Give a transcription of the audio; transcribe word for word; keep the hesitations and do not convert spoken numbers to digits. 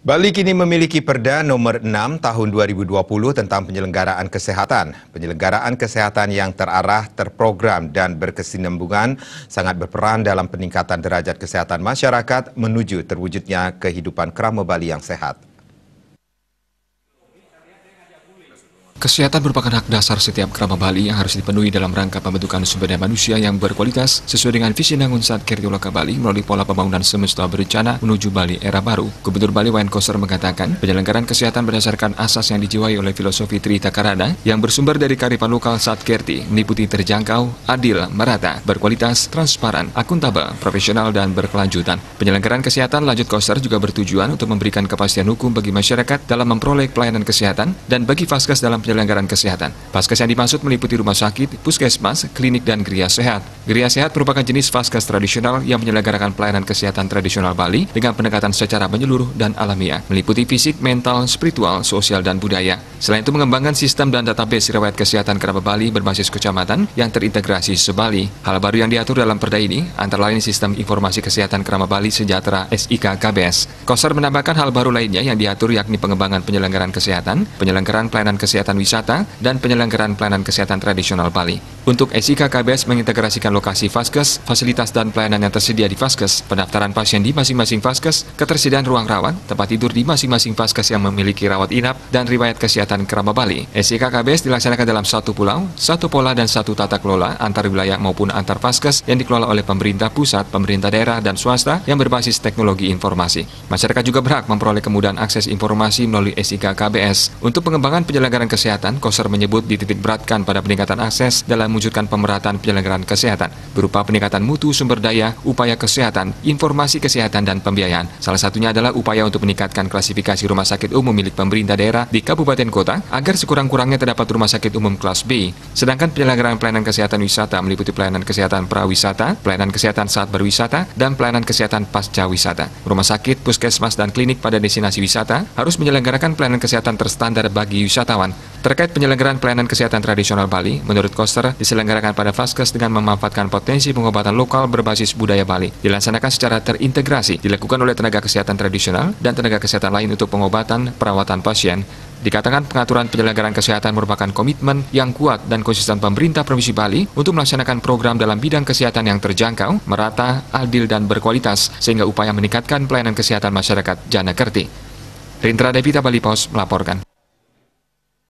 Bali kini memiliki Perda nomor enam tahun dua ribu dua puluh tentang penyelenggaraan kesehatan. Penyelenggaraan kesehatan yang terarah, terprogram, dan berkesinambungan sangat berperan dalam peningkatan derajat kesehatan masyarakat menuju terwujudnya kehidupan kerama Bali yang sehat. Kesehatan merupakan hak dasar setiap kerama Bali yang harus dipenuhi dalam rangka pembentukan sumber daya manusia yang berkualitas sesuai dengan visi Nangun Satkirti Loka Bali melalui pola pembangunan semesta berencana menuju Bali era baru. Gubernur Bali Wayan Koster mengatakan penyelenggaraan kesehatan berdasarkan asas yang dijiwai oleh filosofi Trita Karana yang bersumber dari kearifan lokal Satkirti meliputi terjangkau, adil, merata, berkualitas, transparan, akuntabel, profesional, dan berkelanjutan. Penyelenggaraan kesehatan, lanjut Koster, juga bertujuan untuk memberikan kepastian hukum bagi masyarakat dalam memperoleh pelayanan kesehatan dan bagi Vaskes dalam penyelenggaraan kesehatan. Vaskes yang dimaksud meliputi rumah sakit, puskesmas, klinik, dan geria sehat. Geria sehat merupakan jenis Vaskes tradisional yang menyelenggarakan pelayanan kesehatan tradisional Bali dengan pendekatan secara menyeluruh dan alamiah, meliputi fisik, mental, spiritual, sosial, dan budaya. Selain itu mengembangkan sistem dan database riwayat kesehatan kerama Bali berbasis kecamatan yang terintegrasi se-Bali. Hal baru yang diatur dalam perda ini antara lain sistem informasi kesehatan kerama Bali sejahtera S I K K B S. Koster menambahkan hal baru lainnya yang diatur yakni pengembangan penyelenggaraan kesehatan, penyelenggaraan pelayanan kesehatan wisata, dan penyelenggaraan pelayanan kesehatan tradisional Bali. Untuk S I K K B S mengintegrasikan lokasi Vaskes, fasilitas dan pelayanan yang tersedia di Vaskes, pendaftaran pasien di masing-masing Vaskes, ketersediaan ruang rawat, tempat tidur di masing-masing Vaskes yang memiliki rawat inap, dan riwayat kesehatan kerama Bali. S I K K B S dilaksanakan dalam satu pulau, satu pola, dan satu tata kelola antar wilayah maupun antar Vaskes yang dikelola oleh pemerintah pusat, pemerintah daerah, dan swasta yang berbasis teknologi informasi. Masyarakat juga berhak memperoleh kemudahan akses informasi melalui S I K K B S. Untuk pengembangan penyelenggaraan kesehatan, Koster menyebut dititik beratkan pada peningkatan akses dalam mewujudkan pemerataan penyelenggaraan kesehatan berupa peningkatan mutu sumber daya, upaya kesehatan, informasi kesehatan, dan pembiayaan. Salah satunya adalah upaya untuk meningkatkan klasifikasi rumah sakit umum milik pemerintah daerah di kabupaten kota agar sekurang-kurangnya terdapat rumah sakit umum kelas B. Sedangkan penyelenggaraan pelayanan kesehatan wisata meliputi pelayanan kesehatan prawisata, pelayanan kesehatan saat berwisata, dan pelayanan kesehatan pasca wisata. Rumah sakit, puskesmas, dan klinik pada destinasi wisata harus menyelenggarakan pelayanan kesehatan terstandar bagi wisatawan. Terkait penyelenggaraan pelayanan kesehatan tradisional Bali, menurut Koster, diselenggarakan pada Vaskes dengan memanfaatkan potensi pengobatan lokal berbasis budaya Bali. Dilaksanakan secara terintegrasi, dilakukan oleh tenaga kesehatan tradisional dan tenaga kesehatan lain untuk pengobatan, perawatan pasien. Dikatakan pengaturan penyelenggaraan kesehatan merupakan komitmen yang kuat dan konsisten pemerintah Provinsi Bali untuk melaksanakan program dalam bidang kesehatan yang terjangkau, merata, adil, dan berkualitas, sehingga upaya meningkatkan pelayanan kesehatan masyarakat jana kerti. Rindra Devita Bali Pos melaporkan.